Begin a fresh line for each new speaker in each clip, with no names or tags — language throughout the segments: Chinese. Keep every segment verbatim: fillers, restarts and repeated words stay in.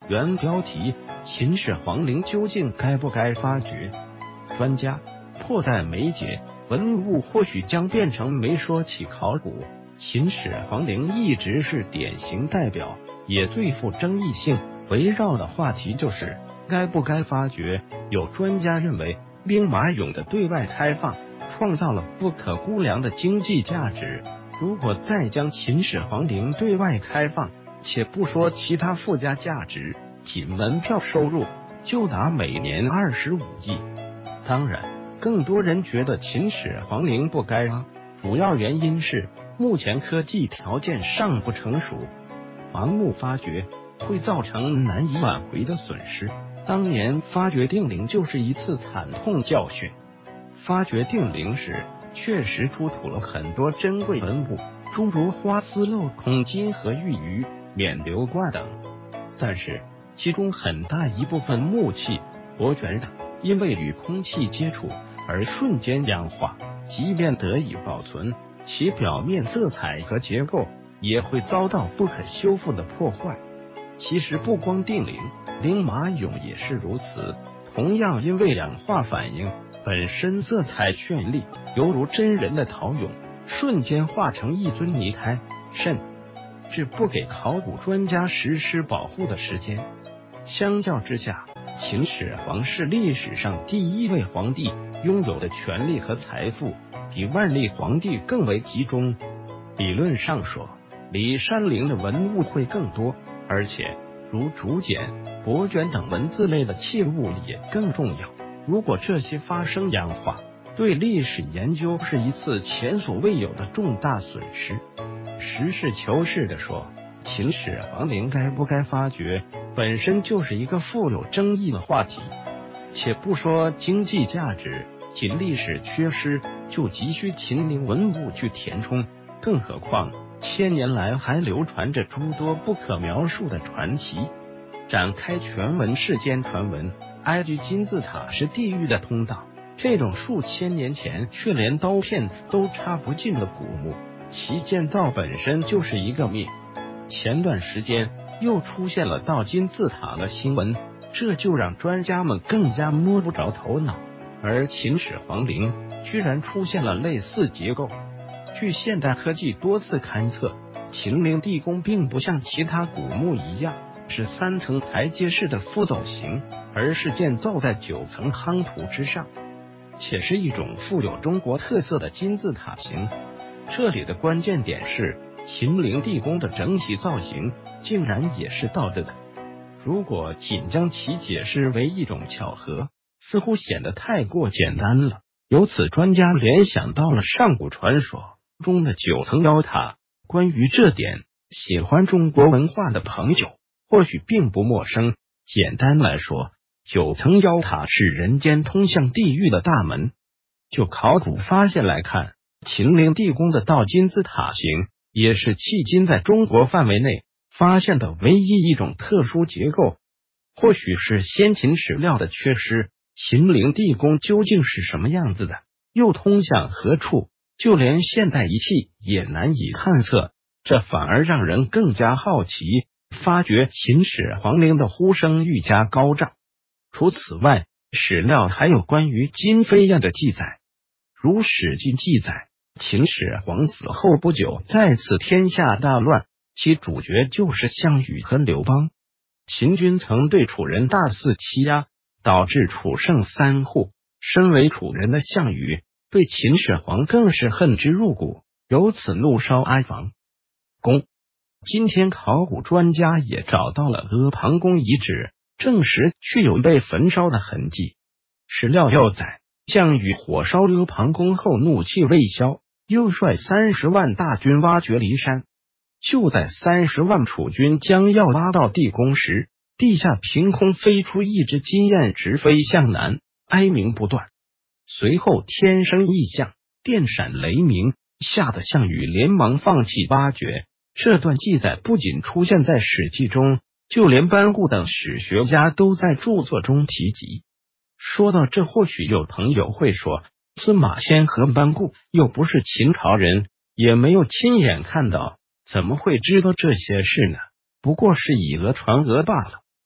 原标题：秦始皇陵究竟该不该发掘？专家：迫在眉睫，文物或许将变成没说起考古。秦始皇陵一直是典型代表，也最富争议性。围绕的话题就是该不该发掘。有专家认为，兵马俑的对外开放创造了不可估量的经济价值。如果再将秦始皇陵对外开放，且不说其他附加价值，仅门票收入就达每年二十五亿。当然，更多人觉得秦始皇陵不该啊，主要原因是目前科技条件尚不成熟，盲目发掘会造成难以挽回的损失。当年发掘定陵就是一次惨痛教训。发掘定陵时，确实出土了很多珍贵文物，诸如花丝镂孔金和玉鱼、冕旒冠等，但是其中很大一部分木器、帛卷等，因为与空气接触而瞬间氧化，即便得以保存，其表面色彩和结构也会遭到不可修复的破坏。其实不光定陵，兵马俑也是如此，同样因为氧化反应本身色彩绚丽，犹如真人的陶俑，瞬间化成一尊泥胎，甚至不给考古专家实施保护的时间。相较之下，秦始皇是历史上第一位皇帝，拥有的权力和财富比万历皇帝更为集中。理论上说，骊山陵的文物会更多，而且如竹简、帛卷等文字类的器物也更重要。如果这些发生氧化，对历史研究是一次前所未有的重大损失。实事求是地说，秦始皇陵该不该发掘，本身就是一个富有争议的话题。且不说经济价值，仅历史缺失就急需秦陵文物去填充，更何况千年来还流传着诸多不可描述的传奇。展开全文世间传闻，埃及金字塔是地狱的通道，这种数千年前却连刀片都插不进的古墓，其建造本身就是一个谜。前段时间又出现了盗金字塔的新闻，这就让专家们更加摸不着头脑。而秦始皇陵居然出现了类似结构。据现代科技多次勘测，秦陵地宫并不像其他古墓一样是三层台阶式的覆斗形，而是建造在九层夯土之上，且是一种富有中国特色的金字塔形。这里的关键点是，秦陵地宫的整体造型竟然也是倒着的。如果仅将其解释为一种巧合，似乎显得太过简单了。由此，专家联想到了上古传说中的九层妖塔。关于这点，喜欢中国文化的朋友或许并不陌生。简单来说，九层妖塔是人间通向地狱的大门。就考古发现来看，秦陵地宫的倒金字塔形也是迄今在中国范围内发现的唯一一种特殊结构。或许是先秦史料的缺失，秦陵地宫究竟是什么样子的，又通向何处，就连现代仪器也难以探测，这反而让人更加好奇。发掘秦始皇陵的呼声愈加高涨。除此外，史料还有关于金飞燕的记载。如《史记》记载，秦始皇死后不久，再次天下大乱，其主角就是项羽和刘邦。秦军曾对楚人大肆欺压，导致楚胜三户。身为楚人的项羽对秦始皇更是恨之入骨，由此怒烧阿房宫。今天考古专家也找到了阿房宫遗址，证实确有被焚烧的痕迹。史料又载，项羽火烧阿房宫后怒气未消，又率三十万大军挖掘骊山。就在三十万楚军将要挖到地宫时，地下凭空飞出一只金雁，直飞向南，哀鸣不断。随后天生异象，电闪雷鸣，吓得项羽连忙放弃挖掘。这段记载不仅出现在《史记》中，就连班固等史学家都在著作中提及。说到这，或许有朋友会说，司马迁和班固又不是秦朝人，也没有亲眼看到，怎么会知道这些事呢？不过是以讹传讹罢了。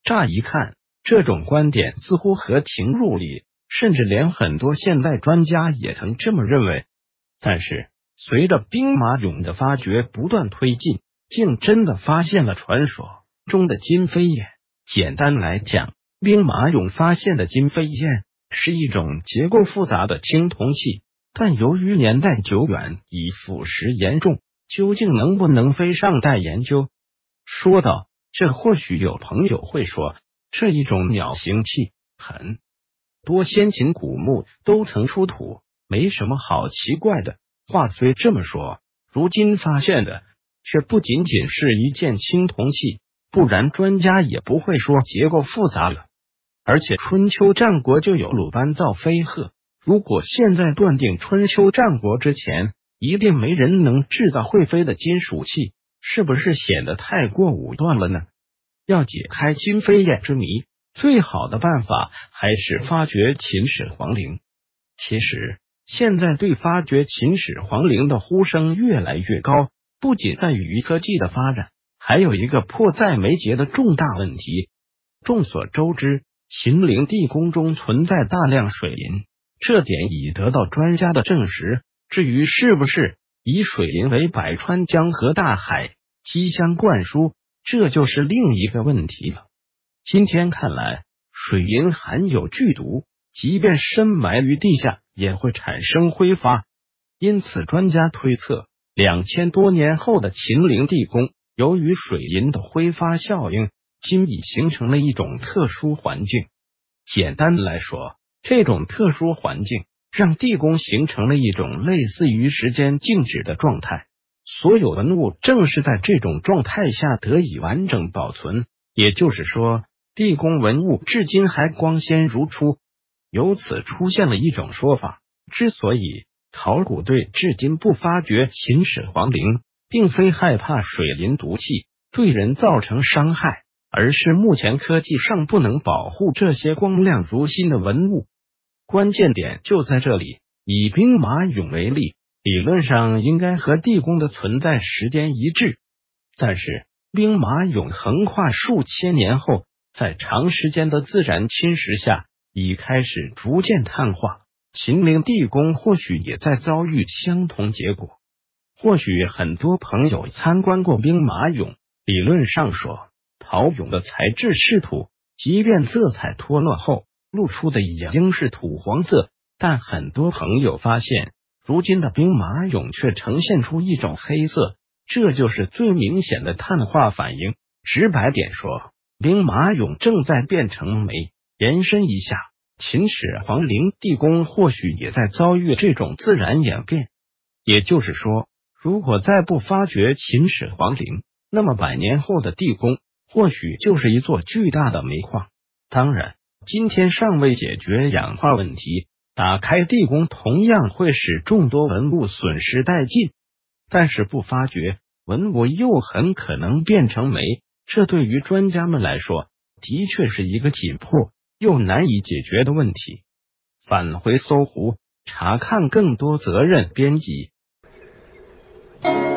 乍一看，这种观点似乎合情入理，甚至连很多现代专家也曾这么认为。但是，随着兵马俑的发掘不断推进，竟真的发现了传说中的金飞燕。简单来讲，兵马俑发现的金飞燕是一种结构复杂的青铜器，但由于年代久远，已腐蚀严重，究竟能不能飞尚待研究。说到这，或许有朋友会说，这一种鸟形器很多先秦古墓都曾出土，没什么好奇怪的。话虽这么说，如今发现的却不仅仅是一件青铜器，不然专家也不会说结构复杂了。而且春秋战国就有鲁班造飞鹤，如果现在断定春秋战国之前一定没人能制造会飞的金属器，是不是显得太过武断了呢？要解开金飞燕之谜，最好的办法还是发掘秦始皇陵。其实现在对发掘秦始皇陵的呼声越来越高，不仅在于科技的发展，还有一个迫在眉睫的重大问题。众所周知，秦陵地宫中存在大量水银，这点已得到专家的证实。至于是不是以水银为百川江河大海激相灌输，这就是另一个问题了。今天看来，水银含有剧毒，即便深埋于地下也会产生挥发，因此专家推测，两千多年后的秦陵地宫，由于水银的挥发效应，今已形成了一种特殊环境。简单来说，这种特殊环境让地宫形成了一种类似于时间静止的状态，所有文物正是在这种状态下得以完整保存，也就是说，地宫文物至今还光鲜如初。由此出现了一种说法，之所以考古队至今不发掘秦始皇陵，并非害怕水银毒气对人造成伤害，而是目前科技尚不能保护这些光亮如新的文物。关键点就在这里，以兵马俑为例，理论上应该和地宫的存在时间一致，但是兵马俑横跨数千年后，在长时间的自然侵蚀下，已开始逐渐碳化。秦陵地宫或许也在遭遇相同结果。或许很多朋友参观过兵马俑，理论上说，陶俑的材质是土，即便色彩脱落后，露出的也应是土黄色，但很多朋友发现，如今的兵马俑却呈现出一种黑色，这就是最明显的碳化反应。直白点说，兵马俑正在变成煤。延伸一下，秦始皇陵地宫或许也在遭遇这种自然演变。也就是说，如果再不发掘秦始皇陵，那么百年后的地宫或许就是一座巨大的煤矿。当然，今天尚未解决氧化问题，打开地宫同样会使众多文物损失殆尽。但是不发掘，文物又很可能变成煤，这对于专家们来说，的确是一个紧迫又难以解决的问题。返回搜狐，查看更多责任编辑。